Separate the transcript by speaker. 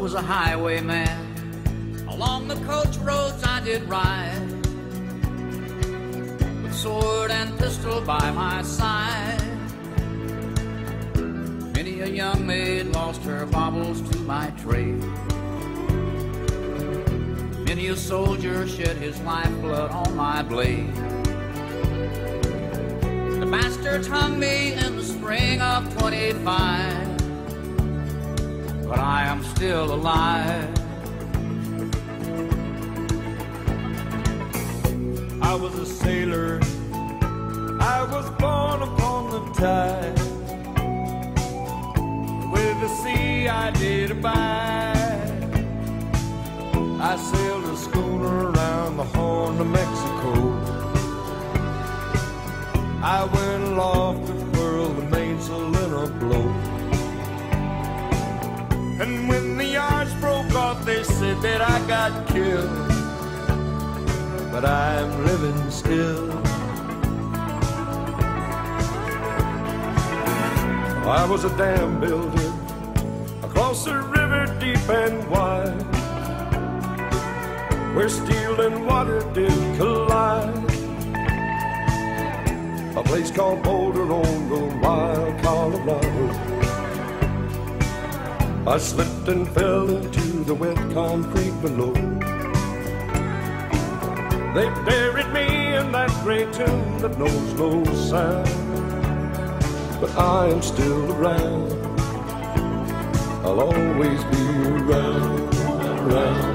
Speaker 1: was a highwayman. Along the coach roads I did ride, with sword and pistol by my side. Many a young maid lost her baubles to my trade. Many a soldier shed his lifeblood on my blade. The bastards hung me in the spring of '25, but I am still alive.
Speaker 2: I was a sailor, I was born upon the tide. With the sea I did abide. I sailed a schooner around the Horn of Mexico. I went aloft to furl the mainsail in a blow. And when the yards broke off, they said that I got killed. But I'm living still. I was a dam builder across a river deep and wide, where steel and water did collide. A place called Boulder on the wild Colorado. I slipped and fell into the wet concrete below. They buried me in that great tomb that knows no sound. But I am still around. I'll always be around.